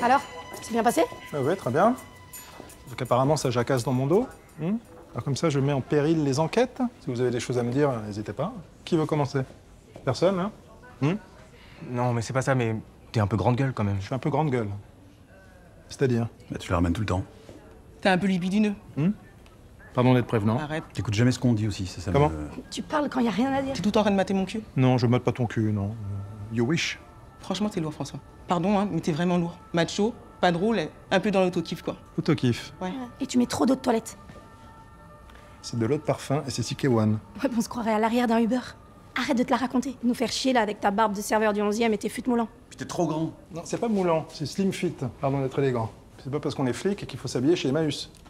Alors, c'est bien passé? Ah ouais, très bien. Donc apparemment, ça jacasse dans mon dos. Alors comme ça, je mets en péril les enquêtes. Si vous avez des choses à me dire, n'hésitez pas. Qui veut commencer? Personne, hein? Non, mais c'est pas ça, mais t'es un peu grande gueule quand même. Je suis un peu grande gueule. C'est-à-dire? Bah, tu la ramènes tout le temps. T'es un peu libidineux. Pardon d'être prévenant. Arrête. T'écoutes jamais ce qu'on dit aussi, ça Comment? Tu parles quand y a rien à dire. T'es tout le temps en train de mater mon cul. Non, je motte pas ton cul, non. You wish. Franchement, t'es lourd, François. Pardon, hein, mais t'es vraiment lourd. Macho, pas drôle, et un peu dans l'auto-kiff, quoi. Auto-kiff. Ouais. Et tu mets trop d'eau de toilette. C'est de l'eau de parfum et c'est CK1. Ouais, on se croirait à l'arrière d'un Uber. Arrête de te la raconter. Nous faire chier là avec ta barbe de serveur du 11e et tes fûts moulants. Puis t'es trop grand. Non, c'est pas moulant, c'est slim fit. Pardon d'être élégant. C'est pas parce qu'on est flic qu'il faut s'habiller chez Emmaüs.